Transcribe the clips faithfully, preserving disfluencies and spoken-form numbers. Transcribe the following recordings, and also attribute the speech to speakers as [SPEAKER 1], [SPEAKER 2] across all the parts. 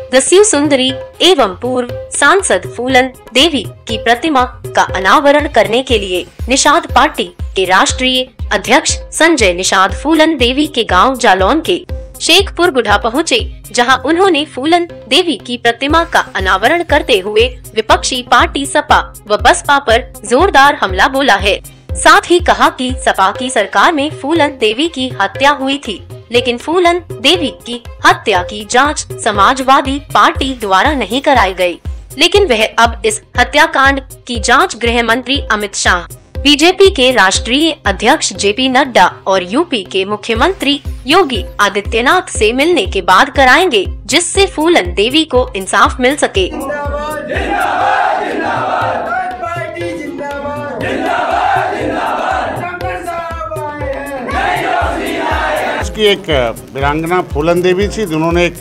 [SPEAKER 1] दस्यु सुंदरी एवं पूर्व सांसद फूलन देवी की प्रतिमा का अनावरण करने के लिए निषाद पार्टी के राष्ट्रीय अध्यक्ष संजय निषाद फूलन देवी के गांव जालौन के शेखपुर गुढ़ा पहुंचे, जहां उन्होंने फूलन देवी की प्रतिमा का अनावरण करते हुए विपक्षी पार्टी सपा व बसपा पर जोरदार हमला बोला है। साथ ही कहा कि सपा की सरकार में फूलन देवी की हत्या हुई थी, लेकिन फूलन देवी की हत्या की जांच समाजवादी पार्टी द्वारा नहीं कराई गई, लेकिन वह अब इस हत्याकांड की जांच गृह मंत्री अमित शाह, बीजेपी के राष्ट्रीय अध्यक्ष जेपी नड्डा और यूपी के मुख्यमंत्री योगी आदित्यनाथ से मिलने के बाद कराएंगे, जिससे फूलन देवी को इंसाफ मिल सके।
[SPEAKER 2] की एक वीरांगना फूलन देवी थी, जिन्होंने एक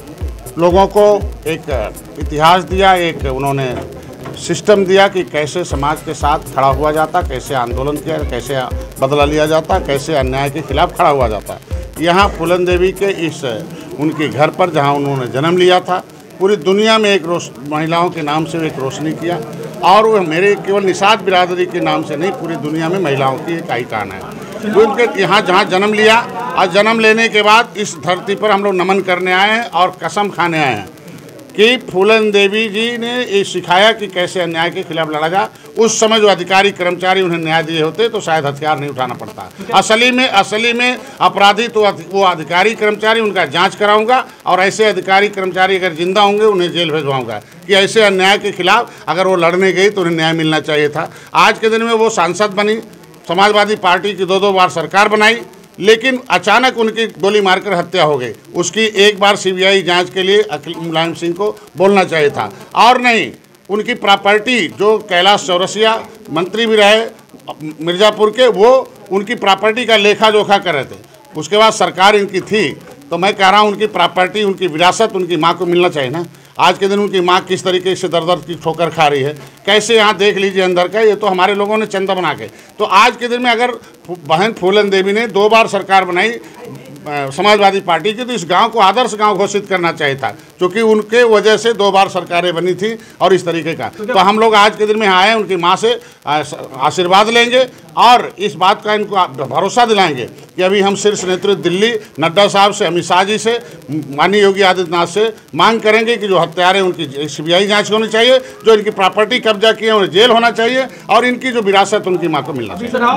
[SPEAKER 2] लोगों को एक इतिहास दिया, एक उन्होंने सिस्टम दिया कि कैसे समाज के साथ खड़ा हुआ जाता, कैसे आंदोलन किया, कैसे बदला लिया जाता, कैसे अन्याय के खिलाफ खड़ा हुआ जाता। यहाँ फूलन देवी के इस उनके घर पर जहाँ उन्होंने जन्म लिया था, पूरी दुनिया में एक रोश महिलाओं के नाम से एक रोशनी किया, और वह मेरे केवल निषाद बिरादरी के नाम से नहीं, पूरी दुनिया में महिलाओं की एक आइकान है। तो उनके यहाँ जहाँ जन्म लिया और जन्म लेने के बाद इस धरती पर हम लोग नमन करने आए हैं और कसम खाने आए हैं कि फूलन देवी जी ने ये सिखाया कि कैसे अन्याय के खिलाफ लड़ा जा। उस समय जो अधिकारी कर्मचारी उन्हें न्याय दिए होते तो शायद हथियार नहीं उठाना पड़ता। असली में असली में अपराधी तो वो अधिकारी कर्मचारी, उनका जांच कराऊंगा, और ऐसे अधिकारी कर्मचारी अगर जिंदा होंगे उन्हें जेल भेजवाऊंगा कि ऐसे अन्याय के खिलाफ अगर वो लड़ने गई तो उन्हें न्याय मिलना चाहिए था। आज के दिन में वो सांसद बनी, समाजवादी पार्टी की दो दो बार सरकार बनाई, लेकिन अचानक उनकी गोली मारकर हत्या हो गई। उसकी एक बार सीबीआई जांच के लिए अखिल मुलायम सिंह को बोलना चाहिए था, और नहीं उनकी प्रॉपर्टी जो कैलाश चौरसिया मंत्री भी रहे मिर्ज़ापुर के, वो उनकी प्रॉपर्टी का लेखा जोखा कर रहे थे। उसके बाद सरकार इनकी थी, तो मैं कह रहा हूँ उनकी प्रॉपर्टी, उनकी विरासत उनकी माँ को मिलना चाहिए ना। आज के दिन उनकी माँ किस तरीके से दर दर की ठोकर खा रही है, कैसे यहाँ देख लीजिए अंदर का, ये तो हमारे लोगों ने चंदा बना के। तो आज के दिन में अगर बहन फूलन देवी ने दो बार सरकार बनाई समाजवादी पार्टी की, तो इस गांव को आदर्श गांव घोषित करना चाहिए था, क्योंकि उनके वजह से दो बार सरकारें बनी थी और इस तरीके का। तो हम लोग आज के दिन में आए हैं, उनकी माँ से आशीर्वाद लेंगे और इस बात का इनको भरोसा दिलाएंगे कि अभी हम शीर्ष नेतृत्व दिल्ली नड्डा साहब से, अमित शाह जी से, माननीय योगी आदित्यनाथ से मांग करेंगे कि जो हत्यारे उनकी सीबीआई जांच होनी चाहिए, जो इनकी प्रॉपर्टी कब्जा किए उन्हें जेल होना चाहिए, और इनकी जो विरासत उनकी माँ को मिलना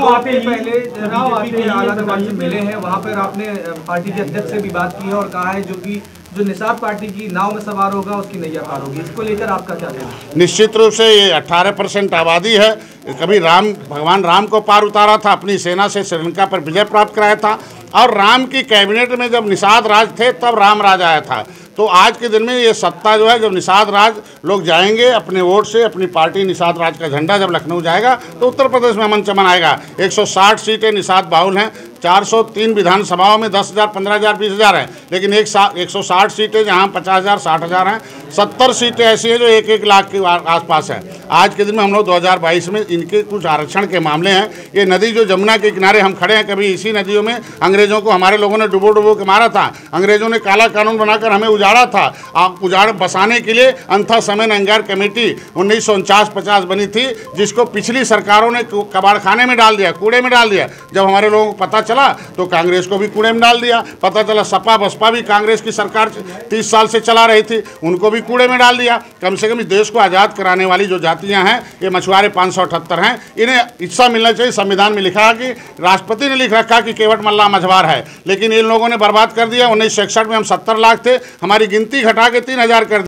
[SPEAKER 3] चाहिए। पार्टी के अध्यक्ष से भी बात की है और कहा है जो कि जो निषाद पार्टी की नाव में सवार होगा उसकी नैया पार होगी। इसको लेकर आपका क्या कहना है?
[SPEAKER 2] निश्चित रूप से ये अठारह परसेंट आबादी है। कभी राम भगवान राम को पार उतारा था, अपनी सेना से श्रीलंका पर विजय प्राप्त कराया था, और राम की कैबिनेट में जब निषाद राज थे तब राम राज आया था। तो आज के दिन में ये सत्ता जो है, जब निषाद राज लोग जाएंगे अपने वोट से, अपनी पार्टी निषाद राज का झंडा जब लखनऊ जाएगा तो उत्तर प्रदेश में अमन चमन आएगा। एक सौ साठ सीटें निषाद बाहुल हैं, चार सौ तीन विधानसभाओं में दस हज़ार पंद्रह हज़ार बीस हज़ार हैं, लेकिन एक सा एक सौ साठ सीटें जहाँ पचास हज़ार साठ हज़ार हैं, सत्तर सीटें ऐसी हैं जो एक एक लाख के आसपास है। आज के दिन में हम लोग दो हज़ार बाईस में इनके कुछ आरक्षण के मामले हैं। ये नदी जो जमुना के किनारे हम खड़े हैं, कभी इसी नदियों में अंग्रेजों को हमारे लोगों ने डुबो डुबो के मारा था। अंग्रेजों ने काला कानून बनाकर हमें उजाड़ा था। आप उजाड़ बसाने के लिए अंथा समय अंगार कमेटी उन्नीस सौ उनचास पचास बनी थी, जिसको पिछली सरकारों ने कबाड़ खाने में डाल दिया, कूड़े में डाल दिया। जब हमारे लोगों को पता चला तो कांग्रेस को भी कूड़े में डाल दिया। पता चला सपा बसपा भी कांग्रेस की सरकार तीस साल से चला रही थी, उनको भी कूड़े में डाल दिया। कम से कम इस देश को आज़ाद कराने वाली जो जातियां हैं, ये मछुआरे पाँच सौ अठहत्तर हैं, इन्हें हिस्सा मिलना चाहिए। संविधान में लिखा कि राष्ट्रपति ने लिख रखा कि केवट मल्ला मझवार है, लेकिन इन लोगों ने बर्बाद कर दिया। उन्नीस सौ इकसठ में हम सत्तर लाख थे, हमारी गिनती घटा के तीन हजार कर